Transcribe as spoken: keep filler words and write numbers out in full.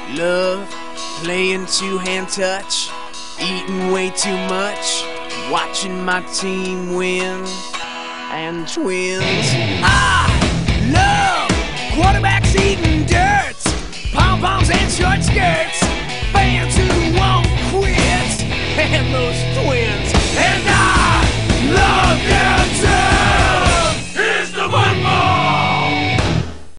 Love playing two-hand touch, eating way too much, watching my team win, and twins. I love quarterbacks eating dirt, pom-poms and short skirts, fans who won't quit, and those twins.